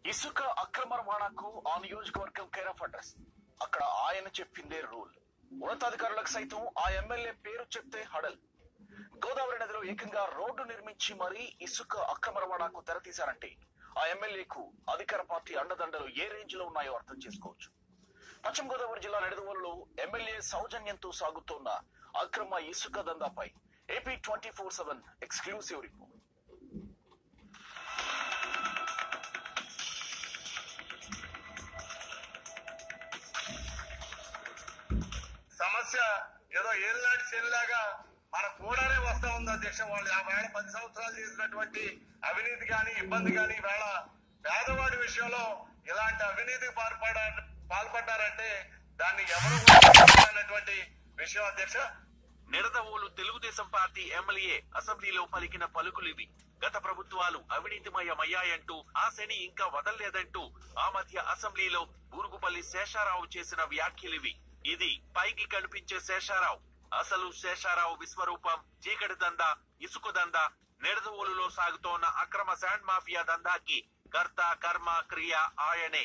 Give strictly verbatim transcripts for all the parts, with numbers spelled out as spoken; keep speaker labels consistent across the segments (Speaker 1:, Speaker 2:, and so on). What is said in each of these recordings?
Speaker 1: ఇసుక అక్రమ రవాణాకు ఆ నియోజకవర్గం కేర్ ఆఫ్ అడ్రస్. అక్కడ ఆయన చెప్పిందే రూల్. ఉన్నతాధికారులకు సైతం ఆ ఎమ్మెల్యే పేరు చెప్తే హడల్. గోదావరి నదిలో ఏకంగా రోడ్డు నిర్మించి మరీ ఇసుక అక్రమ రవాణాకు తెరతీశారంటే ఆ ఎమ్మెల్యేకు అధికార పార్టీ అండదండలు ఏ రేంజ్ లో ఉన్నాయో అర్థం చేసుకోవచ్చు. పశ్చిమ గోదావరి జిల్లా నిడదవోలులో ఎమ్మెల్యే సౌజన్యంతో సాగుతోన్న అక్రమ ఇసుక దందాపై AP twenty four seven exclusive report.
Speaker 2: సమస్య ఏదో ఏళ్ళనాటి చెల్లిలాగా మన కూడానే వస్తా ఉంది అధ్యక్ష. వాళ్ళు ఆ వేళ పది సంవత్సరాలు చేసినటువంటి అవినీతి కానీ ఇబ్బంది కానీ వేళ పేదవాడి విషయంలో ఇలాంటి అవినీతికి పాల్పడ పాల్పడ్డారంటే దాన్ని ఎవరు అన్నటువంటి విషయం అధ్యక్ష.
Speaker 3: నిడదవోలు తెలుగుదేశం పార్టీ ఎమ్మెల్యే అసెంబ్లీలో పలికిన పలుకులివి. గత ప్రభుత్వాలు అవినీతిమయమయ్యాయంటూ ఆ శని ఇంకా వదల్లేదంటూ ఆ మధ్య అసెంబ్లీలో బూరుగుపల్లి శేషారావు చేసిన వ్యాఖ్యలివి. ఇది పైకి కనిపించే శేషారావు. అసలు శేషారావు విశ్వరూపం చీకటి దందా, ఇసుక దందా. నిడదవోలులో సాగుతోన్న అక్రమ శాండ్ మాఫియా దందాకి కర్త కర్మ క్రియ ఆయనే.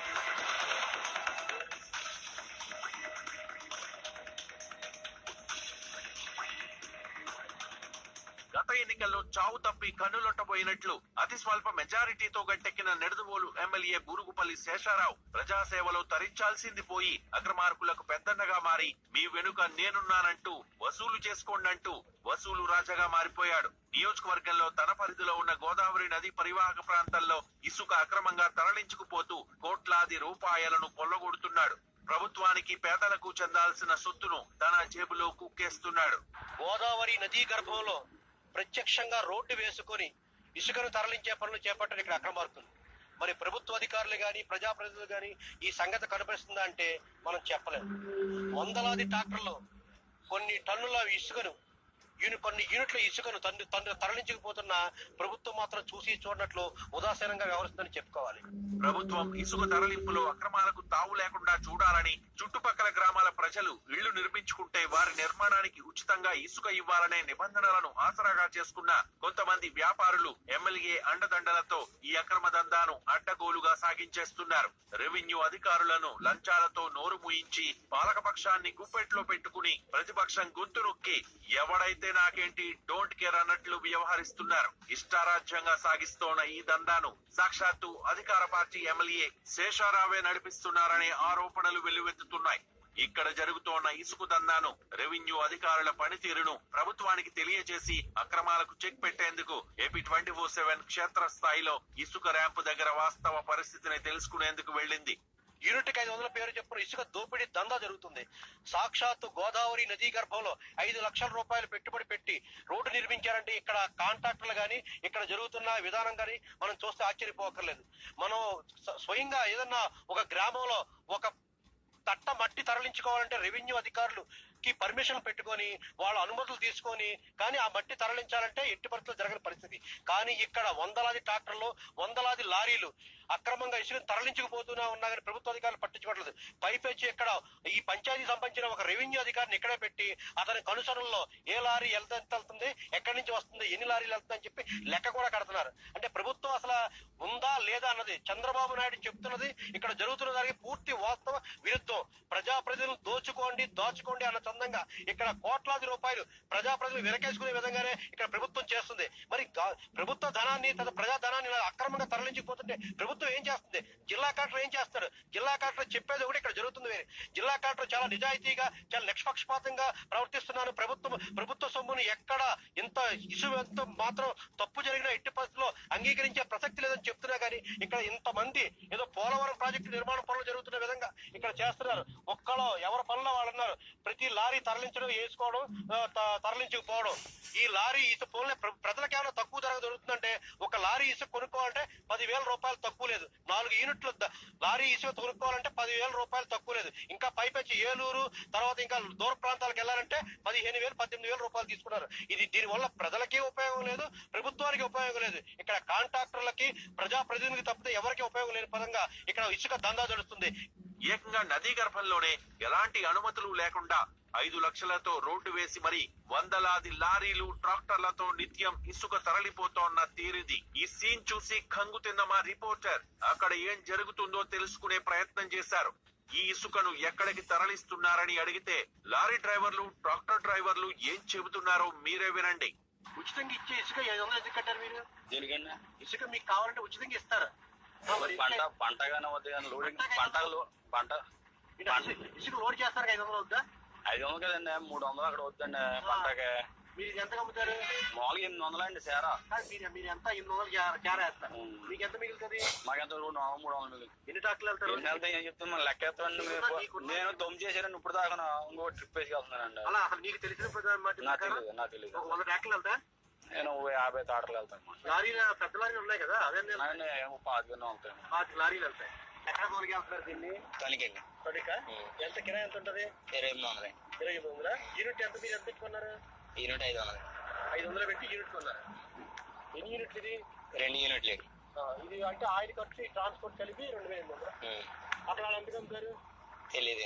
Speaker 3: గత ఎన్నికల్లో చావు తప్పి కన్నులొట్టబోయినట్లు అతి స్వల్ప మెజారిటీతో గట్టెక్కిన నిడదవోలు ఎమ్మెల్యే బూరుగుపల్లి శేషారావు ప్రజాసేవలో తరించాల్సింది పోయి అక్రమార్కులకు పెద్దన్నగా మారి మీ వెనుక నేనున్నానంటూ వసూలు చేసుకోండంటూ వసూలు రాజాగా మారిపోయాడు. నియోజకవర్గంలో తన పరిధిలో ఉన్న గోదావరి నది పరివాహక ప్రాంతాల్లో ఇసుక అక్రమంగా తరలించుకుపోతూ కోట్లాది రూపాయలను కొల్లగొడుతున్నాడు. ప్రభుత్వానికి పేదలకు చెందాల్సిన సొత్తును తన జేబులో కుక్కేస్తున్నాడు.
Speaker 4: గోదావరి నదీ గర్భంలో ప్రత్యక్షంగా రోడ్డు వేసుకొని ఇసుకను తరలించే పనులు చేపట్టారు ఇక్కడ అక్రమార్కులు. మరి ప్రభుత్వ అధికారులు గాని ప్రజాప్రతినిధులు గాని ఈ సంగతి కనిపిస్తుందా అంటే మనం చెప్పలేము. వందలాది ట్రాక్టర్లు కొన్ని టన్నుల ఇసుకను కొన్ని యూనిట్ల ఇసుకను తండ్రి తండ్రి తరలించకపోతున్న ప్రభుత్వం మాత్రం చూసి చూడనట్లు ఉదాసీనంగా వ్యవహరిస్తుందని చెప్పుకోవాలి.
Speaker 3: ప్రభుత్వం ఇసుక తరలింపులో అక్రమాలకు తావు లేకుండా చూడాలని చుట్టుపక్కల గ్రామాల ప్రజలు ఇళ్లు నిర్మించుకుంటే వారి నిర్మాణానికి ఉచితంగా ఇసుక ఇవ్వాలనే నిబంధనలను ఆసరాగా చేసుకున్న కొంతమంది వ్యాపారులు ఎమ్మెల్యే అండదండలతో ఈ అక్రమ దందాను అడ్డగోలుగా సాగించేస్తున్నారు. రెవెన్యూ అధికారులను లంచాలతో నోరు మూయించి పాలకపక్షాన్ని గుప్పెట్లో పెట్టుకుని ప్రతిపక్షం గొంతు నొక్కి ఎవడైతే నాకేంటి డోంట్ కేర్ అన్నట్లు వ్యవహరిస్తున్నారు. ఇష్టారాజ్యంగా సాగిస్తోన్న ఈ దందాను సాక్షాత్తు అధికార పార్టీ ఎమ్మెల్యే శేషారావే నడిపిస్తున్నారనే ఆరోపణలు వెల్లువెత్తుతున్నాయి. ఇక్కడ జరుగుతోన్న ఇసుక దందాను, రెవెన్యూ అధికారుల పనితీరును ప్రభుత్వానికి తెలియజేసి అక్రమాలకు చెక్ పెట్టేందుకు ఏపీ ట్వంటీ ఫోర్ సెవెన్ క్షేత్ర స్థాయిలో ఇసుక ర్యాంపు దగ్గర వాస్తవ పరిస్థితిని తెలుసుకునేందుకు వెళ్లింది.
Speaker 4: యూనిట్కి ఐదు వందల పేరు చెప్పున ఇసుక దోపిడీ దందా జరుగుతుంది. సాక్షాత్తు గోదావరి నదీ గర్భంలో ఐదు లక్షల రూపాయలు పెట్టుబడి పెట్టి రోడ్డు నిర్మించారంటే ఇక్కడ కాంట్రాక్టర్లు గాని ఇక్కడ జరుగుతున్న విధానం గాని మనం చూస్తే ఆశ్చర్యపోకర్లేదు. మనం స్వయంగా ఏదన్నా ఒక గ్రామంలో ఒక తట్ట మట్టి తరలించుకోవాలంటే రెవెన్యూ అధికారులు కి పర్మిషన్ పెట్టుకొని వాళ్ళ అనుమతులు తీసుకొని కానీ ఆ మట్టి తరలించాలంటే ఎట్టి పరిస్థితులు జరగని పరిస్థితి. కానీ ఇక్కడ వందలాది ట్రాక్టర్లు వందలాది లారీలు అక్రమంగా ఇసుక తరలించుకుపోతూనే ఉన్నా కానీ ప్రభుత్వ అధికారులు పట్టించుకోవట్లేదు. పైపెచ్చి ఇక్కడ ఈ పంచాయతీ సంబంధించిన ఒక రెవెన్యూ అధికారిని ఇక్కడే పెట్టి అతని కనుసరణలో ఏ లారీ ఎంత ఎంత వెళ్తుంది, ఎక్కడి నుంచి వస్తుంది, ఎన్ని లారీలు వెళ్తుందని చెప్పి లెక్క కూడా కడుతున్నారు. అంటే ప్రభుత్వం అసలు ఉందా లేదా అన్నది చంద్రబాబు నాయుడు చెప్తున్నది ఇక్కడ జరుగుతున్న దానికి పూర్తి వాస్తవ విరుద్ధం. ప్రజాప్రతినిధులు దోచుకోండి దాచుకోండి అన్న చందంగా ఇక్కడ కోట్లాది రూపాయలు ప్రజాప్రతినిధులు వెనకేసుకునే విధంగానే ఇక్కడ ప్రభుత్వం చేస్తుంది. మరి ప్రభుత్వ ధనాన్ని తన ప్రజా ధనాన్ని అక్రమంగా తరలించిపోతుంటే ప్రభుత్వం ఏం చేస్తుంది? జిల్లా కలెక్టర్ ఏం చేస్తారు? జిల్లా కలెక్టర్ చెప్పేది కూడా ఇక్కడ జరుగుతుంది వేరే. జిల్లా కలెక్టర్ చాలా నిజాయితీగా చాలా నిష్పక్షపాతంగా ప్రవర్తిస్తున్నాను. ప్రభుత్వం ప్రభుత్వ సొమ్మును ఎక్కడ ఇంత ఇసుక మాత్రం తప్పు జరిగిన ఎట్టి పరిస్థితుల్లో అంగీకరించే ప్రసక్తి లేదని చెప్తున్నా కానీ ఇక్కడ ఇంతమంది ఏదో పోలవరం ప్రాజెక్టు నిర్మాణ పనులు జరుగుతున్న విధంగా ఇక్కడ చేస్తున్నారు. ఒక్కలో ఎవరి పనుల్లో వాళ్ళు ఉన్నారు. ప్రతి లారీ తరలించడం వేసుకోవడం తరలించకపోవడం. ఈ లారీ ఇసుక పోలే ప్రజలకు ఏమైనా తక్కువ ధర దొరుకుతుందంటే ఒక లారీ ఇసుక కొనుక్కోవాలంటే పదివేల రూపాయలు తక్కువ లేదు. నాలుగు యూనిట్లు లారీ ఇసుక కొనుక్కోవాలంటే పదివేల రూపాయలు తక్కువ లేదు. ఇంకా పైపెచ్చి ఏలూరు తర్వాత ఇంకా దూర ప్రాంతాలకు వెళ్ళాలంటే పదిహేను వేలు పద్దెనిమిది వేల రూపాయలు తీసుకున్నారు. ఇది దీనివల్ల ప్రజలకి ఉపయోగం లేదు, ప్రభుత్వానికి ఉపయోగం లేదు. ఇక్కడ కాంట్రాక్టర్లకి ప్రజాప్రతినిధులకి తప్పితే ఎవరికి ఉపయోగం లేని పరంగా ఇక్కడ ఇసుక దందా జరుగుతుంది.
Speaker 3: ఏకంగా నదీ గర్భంలోనే ఎలాంటి అనుమతులు లేకుండా ఐదు లక్షలతో రోడ్డు వేసి మరి వందలాది లారీలు ట్రాక్టర్లతో నిత్యం ఇసుక తరలిపోతోన్న తీరిది. ఈ సీన్ చూసి కంగు తిన్న మా రిపోర్టర్ అక్కడ ఏం జరుగుతుందో తెలుసుకునే ప్రయత్నం చేశారు. ఈ ఇసుకను ఎక్కడికి తరలిస్తున్నారని అడిగితే లారీ డ్రైవర్లు ట్రాక్టర్ డ్రైవర్లు ఏం చెబుతున్నారో మీరే వినండి.
Speaker 4: ఉచితంగా ఇచ్చే ఇసుక ఐదు వందలు ఎందుకు కట్టారు మీరు?
Speaker 5: దేనికన్నా?
Speaker 4: ఇసుక మీకు కావాలంటే ఉచితంగా ఇస్తారు.
Speaker 5: పంట పంటగానే వద్దు కానీ లోడింగ్ పంట పంట
Speaker 4: ఇసుక లోడ్ చేస్తారు ఐదు వందలు వద్దా?
Speaker 5: ఐదు వందలు కదండి, మూడు వందలు అక్కడ వద్దండి పంటకి.
Speaker 4: మీరు ఎంత అమ్ముతారు?
Speaker 5: మామూలుగా ఎనిమిది వందలు అండి సేరా.
Speaker 4: మీరు ఎంత ఎనిమిది వందలు చేరా వేస్తారు. మీకు ఎంత మిగులుతుంది?
Speaker 5: మాకెంత మూడు వందలు మిగులుతుంది.
Speaker 4: ఎన్ని ట్రాక్టర్లు వెళ్తారు?
Speaker 5: ఏం చెప్తాను మనం లెక్క ఎత్తామండి. నేను దొమ్ము చేశాను ఇప్పుడు దాకా ఇంకో ట్రిప్ వేసి వెళ్తున్నానండి.
Speaker 4: అలా అసలు నీకు తెలిసిన
Speaker 5: నాకు తెలియదు నాకు తెలియదు.
Speaker 4: ఒక వంద ట్రాక్టర్లు వెళ్తా?
Speaker 5: నేను యాభై తాటలు వెళ్తాను.
Speaker 4: లారీలు పెద్ద లారీలు ఉన్నాయి కదా, అదే
Speaker 5: పాతికన్నా వెళ్తాను.
Speaker 4: పాతిక లారీలు వెళ్తాయి. ఎక్కడ మొదలుగా వెళ్తున్నారు దీన్ని?
Speaker 5: తొలికండి.
Speaker 4: తొలిక ఎంత కిరాయి ఎంత ఉంటది?
Speaker 5: ఇరవై ఎనిమిది వందలు.
Speaker 4: ఇరవై ఎనిమిది వందల యూనిట్ ఎంత? మీరు ఎంత పెట్టుకున్నారు?
Speaker 5: యూనిట్ ఐదు వందలు.
Speaker 4: ఐదు వందలు పెట్టి యూనిట్ కొన్నారు. ఎన్ని యూనిట్లు ఇది?
Speaker 5: రెండు యూనిట్లు.
Speaker 4: ఇది అంటే ఆయిల్ ఖర్చు ట్రాన్స్పోర్ట్ కలిపి రెండు వేల ఎనిమిది వందలు. అక్కడ వాళ్ళు ఎంత అమ్ముతారు?
Speaker 5: తెలియదు.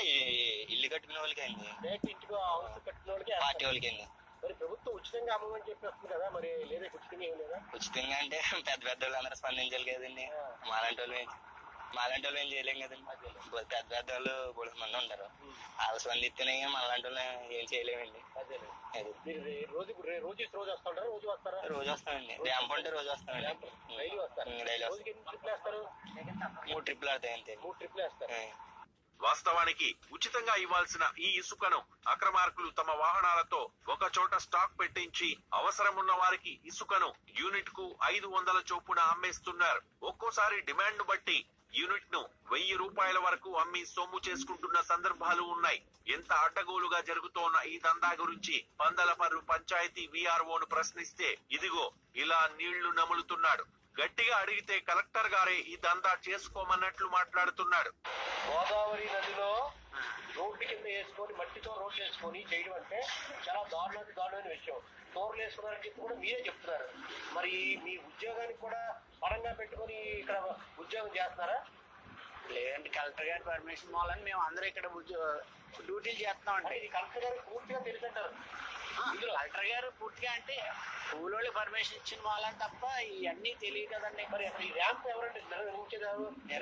Speaker 5: ఇల్లు కట్టుకునే వాళ్ళకి అండి,
Speaker 4: డైరెక్ట్ ఇంటికి హౌస్ కట్టుకునే వాళ్ళకి,
Speaker 5: పార్టీ వాళ్ళకి అండి.
Speaker 4: మరి ప్రభుత్వం ఉచితంగా అమ్మమని చెప్పి వస్తుంది కదా, మరి లేదా ఉచితంగా ఏం లేదా?
Speaker 5: ఉచితంగా అంటే పెద్ద పెద్ద వాళ్ళు అందరూ స్పందించాలి కదండి. మాలాంటి వాళ్ళు మాలాంటి వాళ్ళు ఏం చేయలేం కదండి. పెద్ద పెద్ద వాళ్ళు మూడు మంది ఉంటారు, వాళ్ళు స్పందిస్తేనే మనలాంటి వాళ్ళు ఏం చేయలేమండి.
Speaker 4: అదే మీరు రోజు రోజు రోజు వస్తుంటారు? రోజు వస్తారా?
Speaker 5: రోజు వస్తామండి. ర్యాంప్ ఉంటే రోజు వస్తామండి.
Speaker 4: డైలీ వస్తారు.
Speaker 5: డైలీ వస్తాం.
Speaker 4: ట్రిప్లు వేస్తారు?
Speaker 5: మూడు ట్రిప్లు ఆడతాయి అంతే.
Speaker 4: మూడు ట్రిప్లు వేస్తారు.
Speaker 3: వాస్తవానికి ఉచితంగా ఇవ్వాల్సిన ఈ ఇసుకను అక్రమార్కులు తమ వాహనాలతో ఒక చోట స్టాక్ పెట్టించి అవసరం ఉన్న వారికి ఇసుకను యూనిట్ కు ఐదు వందల చొప్పున అమ్మేస్తున్నారు. ఒక్కోసారి డిమాండ్ ను బట్టి యూనిట్ ను వెయ్యి రూపాయల వరకు అమ్మి సొమ్ము చేసుకుంటున్న సందర్భాలు ఉన్నాయి. ఎంత అడ్డగోలుగా జరుగుతోన్న ఈ దందా గురించి పందలపర్రు పంచాయతీ వీఆర్ఓను ప్రశ్నిస్తే ఇదిగో ఇలా నీళ్లు నములుతున్నాడు. గట్టిగా అడిగితే కలెక్టర్ గారే ఈ దందా చేసుకోమన్నట్లు మాట్లాడుతున్నాడు.
Speaker 4: గోదావరి నదిలో రోడ్డు కింద వేసుకొని మట్టితో రోడ్లు వేసుకొని చేయడం అంటే చాలా దారుణానికి దారుణమైన విషయం. టోర్లు వేసుకున్నారని చెప్పి కూడా మీరే చెప్తున్నారు. మరి మీ ఉద్యోగానికి కూడా పరంగా పెట్టుకొని ఇక్కడ ఉద్యోగం చేస్తున్నారా?
Speaker 5: లేదండి, కలెక్టర్ గారి పర్మిషన్ మూలని మేము అందరూ ఇక్కడ డ్యూటీలు చేస్తున్నాం అండి.
Speaker 4: ఇది కలెక్టర్ గారు పూర్తిగా తెలుసంటారు.
Speaker 5: కలెక్టర్ గారు పూర్తిగా అంటే కూలోళ్ళు పర్మిషన్ ఇచ్చిన వాళ్ళని తప్ప ఇవన్నీ తెలియదు కదండి.
Speaker 4: మరి ఈ ర్యాంప్ ఎవరండి నిర్వహించేదారు?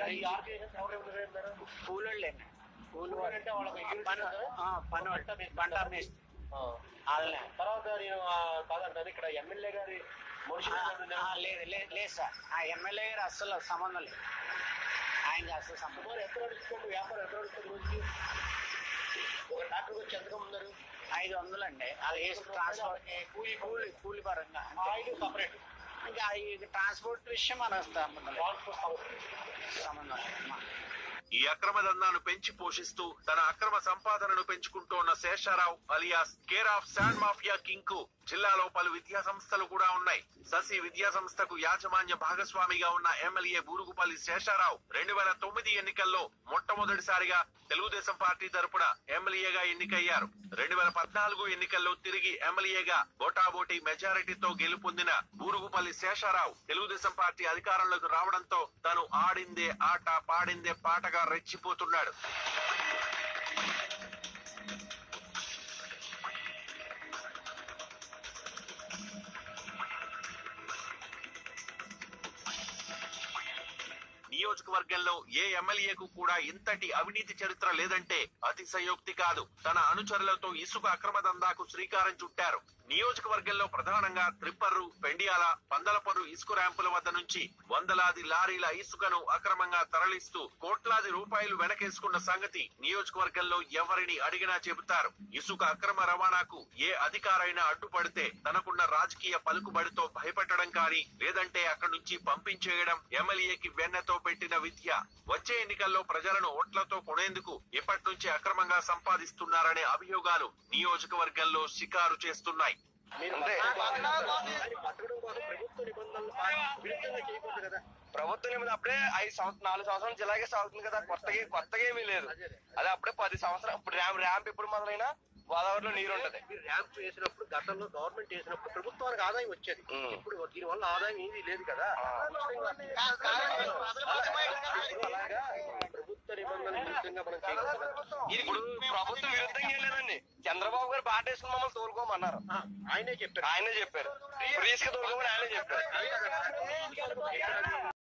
Speaker 5: కూలోళ్ళేండి.
Speaker 4: కూలి అంటే వాళ్ళకి
Speaker 5: పని పంట మేస్త్రి వాళ్ళనే.
Speaker 4: తర్వాత నేను కాదంటాను ఇక్కడ ఎమ్మెల్యే గారి మనుషులు
Speaker 5: లేదు లేదు లేదు సార్, ఆ ఎమ్మెల్యే గారు అస్సలు సంబంధం లేదు. ఆయనకి అసలు సంబంధం.
Speaker 4: ఎంత నడుస్తుంది వ్యాపారం? ఎంత నడుస్తుంది రోజుకి? ఒక డాక్టర్ వచ్చి ఎంతగా ఉన్నారు?
Speaker 5: ఐదు వందలు అండి. అది ట్రాన్స్పోర్ట్ కూలి కూలి కూలి పరంగా
Speaker 4: ఆయిల్ సపరేట్.
Speaker 5: ఇంకా ట్రాన్స్పోర్ట్ విషయం మన సంబంధం సంబంధం.
Speaker 3: ఈ అక్రమ దందాను పెంచి పోషిస్తూ తన అక్రమ సంపాదనను పెంచుకుంటోన్న Sesharao alias care of sand mafia king కు జిల్లాలో పలు విద్యా సంస్థలు కూడా ఉన్నాయి. శశి విద్యా సంస్థకు యాజమాన్య భాగస్వామిగా ఉన్న ఎమ్మెల్యే బూరుగుపల్లి శేషారావు రెండు వేల తొమ్మిది ఎన్నికల్లో మొట్టమొదటిసారిగా తెలుగుదేశం పార్టీ తరపున ఎమ్మెల్యేగా ఎన్నికయ్యారు. రెండు వేల పద్నాలుగు ఎన్నికల్లో తిరిగి ఎమ్మెల్యేగా బోటాబోటీ మెజారిటీతో గెలుపొందిన బూరుగుపల్లి శేషారావు తెలుగుదేశం పార్టీ అధికారంలోకి రావడంతో తను ఆడిందే ఆట పాడిందే పాటగా రెచ్చిపోతున్నాడు. నియోజకవర్గంలో ఏ ఎమ్మెల్యేకు కూడా ఇంతటి అవినీతి చరిత్ర లేదంటే అతిశయోక్తి కాదు. తన అనుచరులతో ఇసుక అక్రమ దందాకు శ్రీకారం చుట్టారు. నియోజకవర్గంలో ప్రధానంగా త్రిప్పర్రు, పెండియాల, పందలపర్రు ఇసుక ర్యాంపుల వద్ద నుంచి వందలాది లారీల ఇసుకను అక్రమంగా తరలిస్తూ కోట్లాది రూపాయలు వెనకేసుకున్న సంగతి నియోజకవర్గంలో ఎవరిని అడిగినా చెబుతారు. ఇసుక అక్రమ రవాణాకు ఏ అధికారైనా అడ్డుపడితే తనకున్న రాజకీయ పలుకుబడితో భయపెట్టడం కానీ లేదంటే అక్కడి నుంచి పంపించేయడం ఎమ్మెల్యేకి వెన్నతో పెట్టిన విద్య. వచ్చే ఎన్నికల్లో ప్రజలను ఓట్లతో కొనేందుకు ఇప్పటి నుంచి అక్రమంగా సంపాదిస్తున్నారనే అభియోగాలు నియోజకవర్గంలో షికారు చేస్తున్నాయి.
Speaker 6: ప్రభుత్వ నిబంధన అప్పుడే ఐదు సంవత్సరం నాలుగు సంవత్సరాలు జిల్లాగే సాగుతుంది కదా, కొత్తగా కొత్తగా ఏమీ లేదు. అదే అప్పుడే పది సంవత్సరాలు. ఇప్పుడు ర్యాంప్ ర్యాంప్ ఎప్పుడు మొదలైనా గోదావరిలో నీరు ఉంటది.
Speaker 4: ర్యాంప్ వేసినప్పుడు గతంలో గవర్నమెంట్ వేసినప్పుడు ప్రభుత్వానికి ఆదాయం వచ్చేది. ఇప్పుడు దీని వల్ల ఆదాయం ఏది లేదు కదా. అలాగా ప్రభుత్వ నిబంధన
Speaker 6: ఇప్పుడు ప్రభుత్వం విరుద్ధంగా వెళ్ళలేదండి. చంద్రబాబు గారు బాట వేసుకుని మమ్మల్ని తోలుకోమన్నారు.
Speaker 4: ఆయనే చెప్పారు
Speaker 6: ఆయనే చెప్పారు ఫ్రీస్ గా తోలుకోమని ఆయనే చెప్పారు.